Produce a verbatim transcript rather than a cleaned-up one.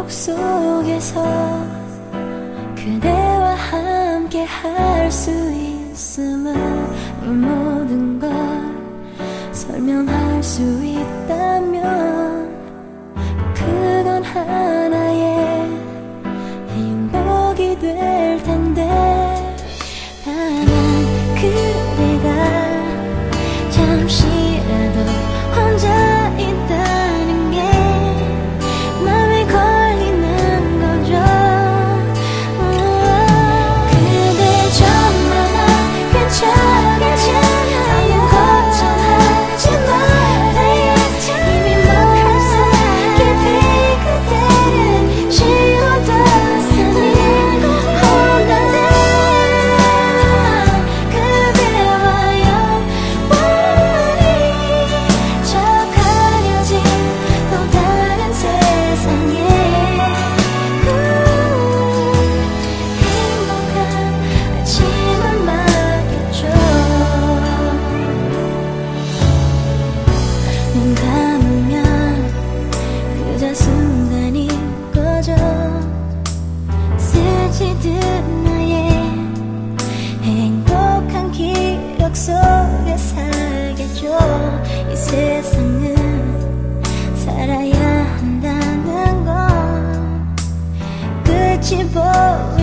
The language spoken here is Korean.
기록 속에서 그대와 함께 할 수 있음을 이 모든 걸 설명할 수 있다면 그건 하나의 행복이 될 텐데 다만 그대가 잠시라도 혼자 있다는 게 맘에 걸리는 거죠. 그대 정말 나 괜찮아 괜찮아요 걱정하지 말아요. 이미 맘속 깊이 그대를 지워뒀으니 혼란된 그대와 영원히 저 가려진 또 다른 세상에 행복한 아침을 맞겠죠. 눈 감으면 그저 순간인 거죠. 스치듯 나의 행복한 기억 속에 살겠죠. 이 세상은 살아야 한다는 건 끝이 보여